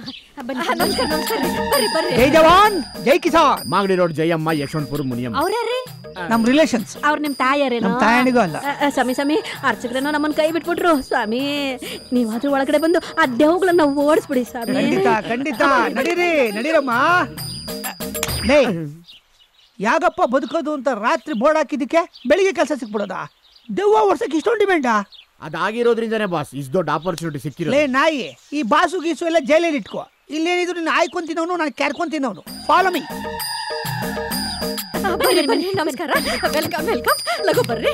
ಜೈ ಜವಾನ್ ಜೈ ಕಿಸಾನ್. ಮಾಗಡಿ ರೋಡ್ ಜಯಮ್ಮ, ಯಶವಂತಪುರ ಮುನಿಯಮ್ಮ. ಅವ್ರ್ಯಾರ್ರಿ? ನಮ್ ರಿಲೇಷನ್ಸ್. ಅವ್ರ ನಿಮ್ ತಾಯಾರೇನೋ? ನಮ್ ತಾಯಣಿಗೂ ಅಲ್ಲ. ಸ್ವಾಮಿ ಅರ್ಚಕ್ರನ ನಮ್ಮನ್ ಕೈ ಬಿಟ್ಬಿಟ್ರು ಸ್ವಾಮಿ. ನೀವಾದ್ರೂ ಒಳಗಡೆ ಬಂದು ಆ ದೇವುಗಳನ್ನ ಓಡಿಸ್ಬಿಡಿ ಸ್ವಾಮಿ. ಖಂಡಿತ ಖಂಡಿತ. ನಡೀರಮ್ಮ. ಲೇ, ಯಾಗಪ್ಪ ಬದುಕೋದು ಅಂತ ರಾತ್ರಿ ಬೋರ್ಡ್ ಹಾಕಿದ್ದಕ್ಕೆ ಬೆಳಿಗ್ಗೆ ಕೆಲಸ ಸಿಕ್ಬಿಡೋದಾ? ದೆವ್ವ ಓಡ್ಸಕ್ಕೆ ಇಷ್ಟೊಂದು ಡಿಮ್ಯಾಂಡಾ? ಅದಾಗಿರೋದ್ರಿಂದನೇ ಬಾಸ್ ಇಷ್ಟು ದೊಡ್ಡ ಆಪರ್ಚುನಿಟಿ ಸಿಕ್ಕಿರೋ. ಲೇ ನಾಯಿ, ಈ ಬಾಸು ಗೀಸು ಎಲ್ಲ ಜೈಲಲ್ಲಿ ಇಟ್ಕೋ. ಇಲ್ಲೇನಿದ್ರು ನೀನು ಆಯ್ಕೊಂತಿನವನು, ನಾನು ಕ್ಯಾರ್ಕೊಂತಿನವನು. Follow me. ನಮಸ್ಕಾರ. Welcome welcome. ಲಗು ಬರ್ರಿ.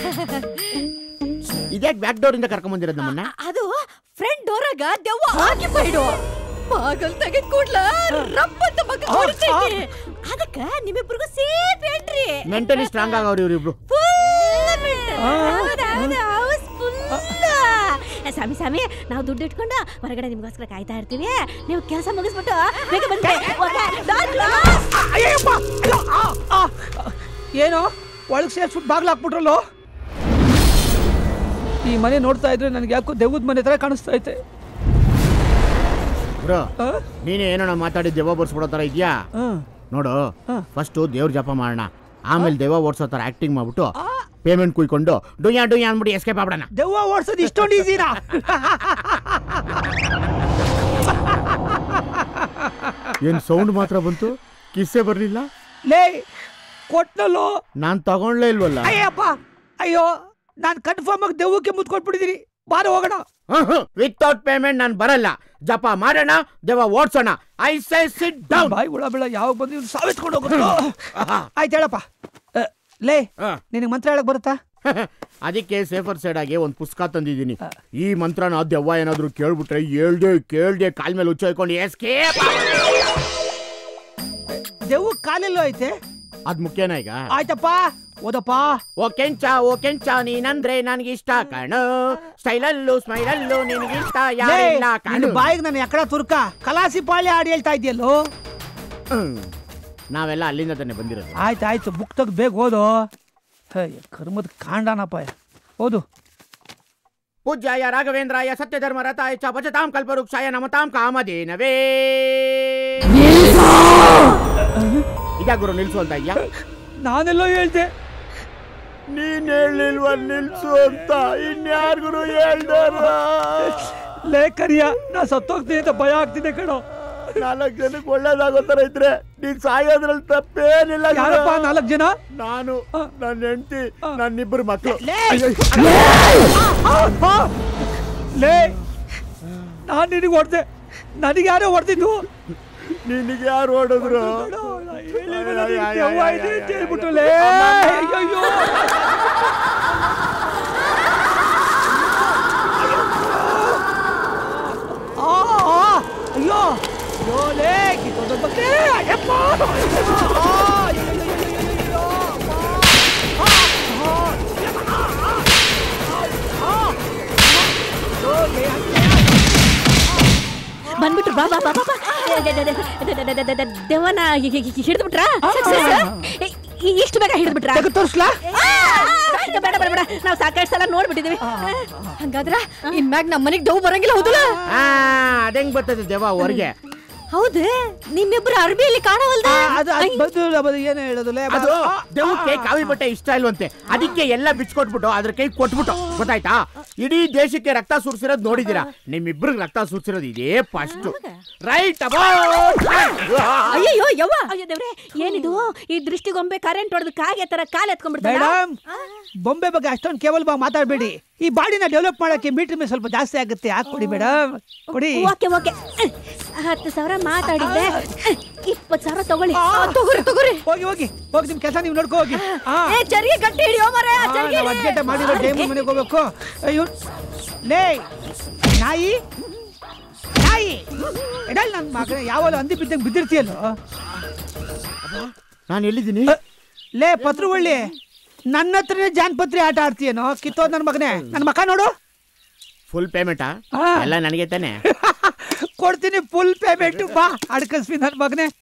ಇದ್ಯಾಕೆ ಬ್ಯಾಕ್ ಡೋರ್ ಇಂದ ಕರ್ಕೊಂಡ್ ಬಂದಿರೋದು ನಮ್ಮನ್ನ? ಅದು ಫ್ರಂಟ್ ಡೋರಾಗ ದೆವ್ವ ಹಾಕಿಬಿಡು. ಬಾಗಲ್ ತೆಗೆದ್ ಕೂಡ್ಲ ರಪ್ಪಂತ ಮಗ ಹೊರಟೈತಿ. ಅದಕ್ಕ ನಿಮ್ಮಿಬ್ರಿಗೂ ಸೇಫ್ ಎಂಟ್ರಿ. ಮೆಂಟಲಿ ಸ್ಟ್ರಾಂಗ್ ಆಗವ್ರಿ ಇವ್ರಿಬ್ರು. ಸ್ವಾಮಿ ನಾವು ದುಡ್ಡು ಇಟ್ಕೊಂಡು ಹೊರಗಡೆ ನಿಮ್ಗೋಸ್ಕರ ಕಾಯ್ತಾ ಇರ್ತೀವಿ. ನೀವು ಕೆಲಸ ಮುಗಿಸ್ಬಿಟ್ಟು ಬೇಗ ಬಂದ್ರೆ. ಏನೋ ಒಳಗೆ ಸೇರ್ಸ್ಬಿಟ್ಟು ಬಾಗ್ಲು ಹಾಕ್ಬಿಟ್ರಲ್ಲೋ. ಈ ಮನೆ ನೋಡ್ತಾ ಇದ್ರೆ ನನಗೆ ಯಾಕೋ ದೆವ್ವದ ಮನೆ ತರ ಕಾಣಿಸ್ತಾ ಐತೆ. ಬ್ರೋ, ನೀನೇ ಏನೋ ಮಾತಾಡಿ ದೆವ್ವ ಬರ್ಸ್ಬಿಡೋ ತರ ಇದ್ಯಾ ನೋಡು. ಫಸ್ಟ್ ದೇವ್ರ ಜಪ ಮಾಡೋಣ, ಆಮೇಲೆ ದೆವ್ವ ಓಡಿಸೋ ತರ ಆಕ್ಟಿಂಗ್ ಮಾಡ್ಬಿಟ್ಟು ಪೇಮೆಂಟ್ ಕುಯ್ಕೊಂಡು ಡುಯ್ಯಾ ಅಂದ್ಬಿಟ್ಟು ಎಸ್ಕೇಪ್ ಆಗ್ಬಿಡೋಣ. ದೆವ್ವ ಓಡಿಸೋದು ಇಷ್ಟೊಂದು ಈಸಿನಾ? ಏನ್ ಸೌಂಡ್ ಮಾತ್ರ ಬಂತು, ಕಿಸ್ಸೆ ಬರ್ಲಿಲ್ಲ. ಲೇ ಕೊಟ್ನಲ್ಲೋ, ನಾನ್ ತಗೊಂಡ್ಲೇ ಇಲ್ವಲ್ಲ. ಅಯ್ಯಪ್ಪ, ಅಯ್ಯೋ, ನಾನು ಕನ್ಫರ್ಮ್ ಆಗಿ ದೆವ್ವಕ್ಕೆ ಮುತ್ಕೊಟ್ಬಿಟ್ಟಿದ್ದೀನಿ. ಬಾರ ಹೋಗೋಣ. ವಿತೌಟ್ ಪೇಮೆಂಟ್ ನಾನು ಬರಲ್ಲ. ಜಪ ಮಾಡೋಣ, ದೆವ್ವ ಓಡ್ಸೋಣ. I say sit down. ಬಾಯ್ ಉಳ ಬೆಳ ಯಾವಾಗ ಬಂದು ಸಾವಿಸ್ಕೊಂಡು ಹೋಗುತ್ತೋ. ಆಯ್ತು ಹೇಳಪ್ಪ. ಲೇ, ನಿನಗೆ ಮಂತ್ರ ಹೇಳಕ್ ಬರುತ್ತಾ? ಅದಕ್ಕೆ ಸೇಫರ್ ಸೈಡ್ ಆಗಿ ಒಂದು ಪುಸ್ತಕ ತಂದಿದ್ದೀನಿ. ಈ ಮಂತ್ರನ ದೆವ್ವ ಏನಾದ್ರು ಕೇಳ್ಬಿಟ್ರೆ ಕೇಳ್ದೆ ಕಾಲ್ ಮೇಲೆ ಹುಚ್ಚ ಹಾಕೊಂಡು ಎಸ್ಕೇಪ್. ದೆವ್ವ ಕಾಲೆಲ್ಲೋ ಐತೆ. ಅದ್ ಮುಖ್ಯನಾ ಈಗ? ಆಯ್ತಪ್ಪ, ಓದಪ್ಪ. ಓ ಕೆಂಚ ನೀನಂದ್ರೆ ನನ್ಗೆ ಇಷ್ಟ ಕಣು. ಸ್ಟೈಲಲ್ಲೂ ಸ್ಮೈಲಲ್ಲೂ ನಿನ್ಗೆ ಇಷ್ಟ ಯಾರಿಲ್ಲ ಕಣು. ಬಾಯಿಗೆ ನಾನು ಎಕಡ ತುರ್ಕ ಕಲಾಸಿ ಪಾಳ್ಯ ಹಾಡು ಹೇಳ್ತಾ ಇದೆಯಲ್ಲೋ. ನಾವೆಲ್ಲ ಅಲ್ಲಿಂದ ತಾನೆ ಬಂದಿರೋದು. ಆಯ್ತು ಬುಕ್ ತೆಗ್ದು ಬೇಗ ಓದು. ಕರ್ಮದ ಕಾಂಡನಪ್ಪ, ಓದು. ಪೂಜ್ಯಾಯ ರಾಘವೇಂದ್ರಾಯ ಸತ್ಯಧರ್ಮರತಾಯ ಚ ಭಜತಾಂ ಕಲ್ಪವೃಕ್ಷಾಯ ನಮತಾಂ ಕಾಮಧೇನವೇ. ಇದ್ಯಾ ಗುರು ನಿಲ್ಸು ಅಂತ ಇದ್ಯಾ? ನಾನೆಲ್ಲೋ ಹೇಳ್ದೆ. ನೀನ್ ಹೇಳಿಲ್ವ ನಿಲ್ಸು ಅಂತ? ಇನ್ಯಾರು ಗುರು ಹೇಳ್ದಾರ? ಲೇ ಕರಿಯ, ನಾ ಸತ್ತೋಗ್ತೀನಿ ಅಂತ ಭಯ ಆಗ್ತಿದೆ ಕಣೋ. 4 ಜನಕ್ಕೆ ಒಳ್ಳೇದಾಗೋ ತರ ಇದ್ರೆ ನೀನ್ ಸಾಯೋದ್ರಲ್ಲಿ ತಪ್ಪೇನಿಲ್ಲ. ಯಾರಪ್ಪ 4 ಜನ? ನಾನು, ನನ್ನ ಹೆಂಡತಿ, ನನ್ನಿಬ್ಬರು ಮಕ್ಕಳು. ಲೇ, ನಾನು ನಿನಗೆ ಹೊಡೆದೆ. ನನಗೆ ಯಾರೋ ಹೊಡೆದಿದ್ದು? ನಿನಗೆ ಯಾರು ಹೊಡೆದ್ರು? ಹೇಳ್ಬಿಟ್ಟು ಲೇ. ಅಯ್ಯೋ ಅಯ್ಯೋ ಲೇ, ಕಿತ್ತೋದ ಬಗ್ಗೆ. ಅಯ್ಯಪ್ಪ, ಬಂದ್ಬಿಟ್ರು. ಬಾ ಬಾ ಬಾ ಬಾ. ದೆವ್ವನ ಹಿಡಿದ್ಬಿಟ್ರಾ? ಇಷ್ಟು ಬೇಗ ಹಿಡಿದ್ಬಿಟ್ರಾ? ತೋರಿಸ್ಲಾ? ಬೇಡ ಬೇಡ ಬೇಡ, ನಾವು ಸಾಕಷ್ಟು ಸಲ ನೋಡ್ಬಿಟ್ಟಿದೀವಿ. ಹಂಗಾದ್ರ ಇನ್ಮ್ಯಾಗ ನಮ್ಮ ಮನೆಗೆ ದೆವ್ವ ಬರಂಗಿಲ್ಲ, ಹೌದಲ್ಲ? ಅದಂಗ್ ಬರ್ತದೆ ದೆವ್ವ ಹೊರಗೆ. ಹೌದು, ನಿಮ್ಮಿಬ್ರು ಅರ್ಬಿಯಲ್ಲಿ ಕಾಣವಲ್ದ. ಏನು ಹೇಳೋದು? ಅದು ದೆವ್ವಕ್ಕೆ ಕಾವಿ ಬಟ್ಟೆ ಇಷ್ಟ ಇಲ್ವಂತೆ, ಅದಕ್ಕೆ ಎಲ್ಲ ಬಿಚ್ಕೊಟ್ಬಿಟ್ಟು ಅದ್ರ ಕೈ ಕೊಟ್ಬಿಟ್ಟು. ಗೊತ್ತಾಯ್ತಾ? ಇಡೀ ದೇಶಕ್ಕೆ ರಕ್ತ ಸುರಿಸಿರೋದು ನೋಡಿದೀರಾ? ನಿಮ್ಮಿಬ್ರಿಗೆ ರಕ್ತ ಸುರಿಸಿರೋದು ಇದೇ ಫಸ್ಟ್. Write about. ಅಯ್ಯೋ ಯವ್ವ, ಅಯ್ಯೋ ದೇವ್ರೆ, ಏನಿದು ಈ ದೃಷ್ಟಿಗೊಂಬೆ ಕರೆಂಟ್ ಹೊಡೆದು ಕಾಗೆ ತರ ಕಾಲು ಎತ್ಕೊಂಡ್ಬಿಡ್ತಾರೆ. ಮೇಡಮ್, ಬೊಂಬೆ ಬಗ್ಗೆ ಅಷ್ಟೊಂದು ಕೇವಲ ಮಾತಾಡಬೇಡಿ. ಈ ಬಾಡಿನ ಡೆವಲಪ್ ಮಾಡಕ್ಕೆ ಮೀಟರ್ ಮೇಲೆ ಸ್ವಲ್ಪ ಜಾಸ್ತಿ ಆಗುತ್ತೆ. ಹಾಕೊಡಿ ಮೇಡಮ್, ಕೊಡಿ. ಓಕೆ ಓಕೆ, 10,000 ಮಾತಾಡಿದ್ದೆ, 20,000 ತಗೊಳ್ಳಿ. ತಗೋರಿ. ಹೋಗಿ ಹೋಗಿ ಹೋಗಿ, ನಿಮ್ ಕೆಲಸ ನೀವು ನೋಡ್ಕೊ ಹೋಗಿ. ಚರಿಗೆ ಗಟ್ಟಿ ಹಿಡಿಯೋ ಮಾರೇ. ಅರ್ಜೆಂಟ್ ಮಾಡಿರೋ ಟೈಮ್ ಮನೆಗೆ ಹೋಗ್ಬೇಕು. ಅಯ್ಯೋ ಲೇ ನಾಯಿ ಎಡಲ್ ನನ್ನ ಮಗ, ಯಾವಾಗ ಅಂದಿ ಬಿದ್ದಂಗೆ ಬಿದ್ದಿರ್ತೀಯಲ್ಲ. ನಾನು ಎಲ್ಲಿದ್ದೀನಿ? ಲೇ ಪತ್ರವಳ್ಳಿ, ನನ್ನ ಹತ್ರನೇ ಜಾನ್ಪತ್ರಿ ಆಟ ಆಡ್ತೀಯನೋ? ಕಿತ್ತೋದ್ ನನ್ನ ಮಗನೇ. ನನ್ನ ಮಕ್ಕ ನೋಡು. ಫುಲ್ ಪೇಮೆಂಟಾ? ಎಲ್ಲ ನನಗೆ ತಾನೆ. ಕೊಡ್ತೀನಿ ಫುಲ್ ಪೇಮೆಂಟ್. ಬಾ ಅಡ್ಕಸ್ಬಿ ನನ್ನ ಮಗನೇ.